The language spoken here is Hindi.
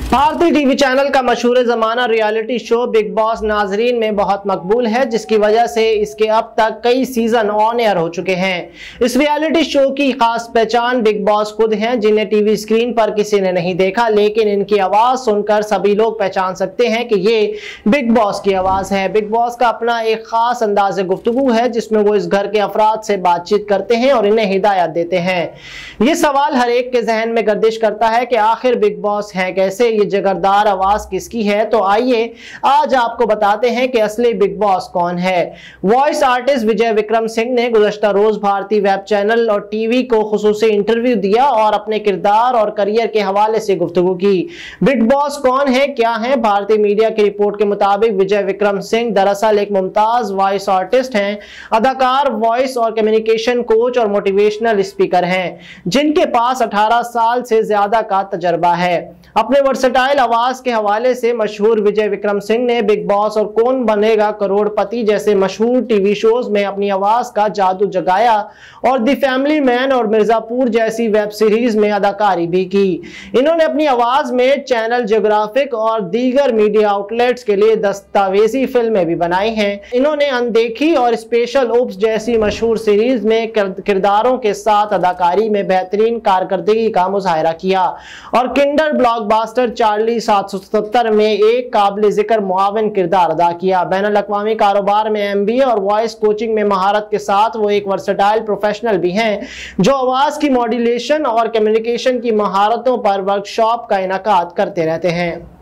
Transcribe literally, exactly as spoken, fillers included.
भारतीय टीवी चैनल का मशहूर जमाना रियलिटी शो बिग बॉस नाजरीन में बहुत मकबूल है, जिसकी वजह से इसके अब तक कई सीजन ऑन एयर हो चुके हैं। इस रियलिटी शो की खास पहचान बिग बॉस खुद हैं, जिन्हें टीवी स्क्रीन पर किसी ने नहीं देखा, लेकिन इनकी आवाज सुनकर सभी लोग पहचान सकते हैं कि ये बिग बॉस की आवाज है। बिग बॉस का अपना एक खास अंदाज गुफ्तगू है, जिसमें वो इस घर के अफराद से बातचीत करते हैं और इन्हें हिदायत देते हैं। ये सवाल हर एक के जहन में गर्दिश करता है कि आखिर बिग बॉस है कैसे, ये जगरदार आवाज किसकी है। तो आइए आज आपको बताते हैं कि असली बिग बॉस कौन है। वॉइस आर्टिस्ट विजय विक्रम सिंह ने गुज़श्ता रोज भारतीय वेब चैनल और टीवी को खुसूसी इंटरव्यू दिया और अपने किरदार और करियर के हवाले से गुफ्तगू की। बिग बॉस कौन है, क्या है? भारतीय मीडिया की रिपोर्ट के मुताबिक विजय विक्रम सिंह दरअसल एक मुमताज वॉइस आर्टिस्ट हैं, अदाकार, वॉइस और कम्युनिकेशन कोच और मोटिवेशनल स्पीकर हैं, जिनके पास अठारह साल से ज्यादा का तजर्बा है। अपने वर्सटाइल आवाज के हवाले से मशहूर विजय विक्रम सिंह ने बिग बॉस और कौन बनेगा करोड़पति जैसे मशहूर टीवी शोज में अपनी आवाज का जादू जगाया और द फैमिली मैन और मिर्जापुर जैसी वेब सीरीज में अदाकारी भी की। इन्होंने अपनी आवाज में चैनल ज्योग्राफिक और दीगर मीडिया आउटलेट्स के लिए दस्तावेजी फिल्में भी बनाई हैं। इन्होंने अनदेखी और स्पेशल ओप्स जैसी मशहूर सीरीज में किरदारों के साथ अदाकारी में बेहतरीन कारकर्दगी का मुजाहरा किया और किंडर ब्लॉकबस्टर चार्ली सात सौ सत्तर में एक काबिल जिक्र मुआविन किरदार अदा किया। बैनुल अक़वामी कारोबार में एम बी ए और वॉइस कोचिंग में महारत के साथ वो एक वर्सटाइल प्रोफेशनल भी हैं, जो आवाज की मॉड्यूलेशन और कम्युनिकेशन की महारतों पर वर्कशॉप का इनेकाद करते रहते हैं।